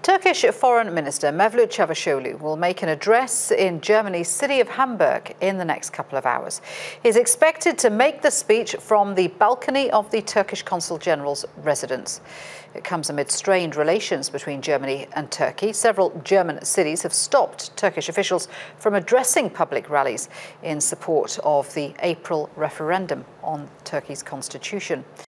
Turkish Foreign Minister Mevlut Cavusoglu will make an address in Germany's city of Hamburg in the next couple of hours. He's expected to make the speech from the balcony of the Turkish Consul General's residence. It comes amid strained relations between Germany and Turkey. Several German cities have stopped Turkish officials from addressing public rallies in support of the April referendum on Turkey's constitution.